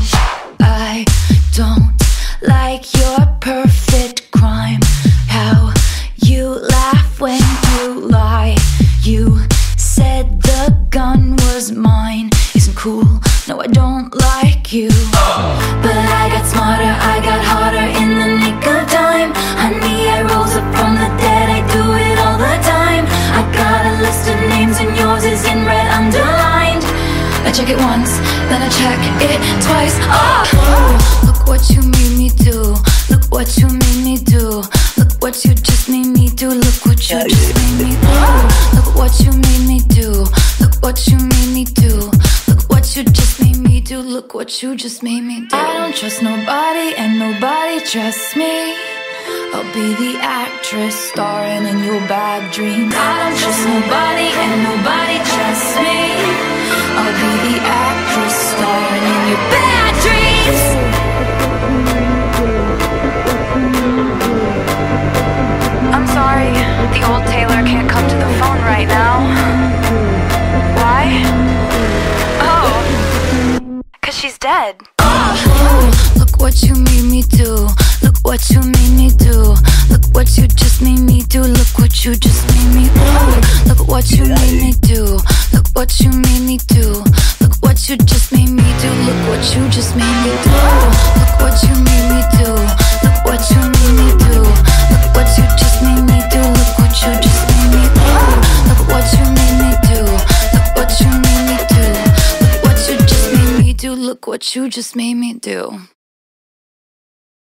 I don't like your perfect crime. How you laugh when you lie. You said the gun was mine. Isn't cool, no I don't like you. But I got smarter, I got harder in the nick of time. Honey, I rose up from the dead, I do it all the time. I got a list of names and yours is in red underlined. I check it once, then I check it twice. Oh, look what you made me do. Look what you made me do. Look what you just made me do. Look what you just made me do. Look what you made me do. Look what you made me do. Look what you just made me do. Look what you just made me do. I don't trust nobody and nobody trusts me. I'll be the actress starring in your bad dreams. I don't trust nobody and nobody trusts me. I'll be the actress starring in your bad dreams. I'm sorry, the old Taylor can't come to the phone right now. Why? Oh, 'cause she's dead. Oh, look what you made me do. Look what you made me do. Look what you just made me do. Look what you just made me do. Look what you made me do. Look what you made me do. Look what you just made me do. Look what you just made me do. Look what you made me do. Look what you made me do. Look what you just made me do. Look what you just made me do. Look what you made me do. Look what you made me do. Look what you just made me do. Look what you just made me do.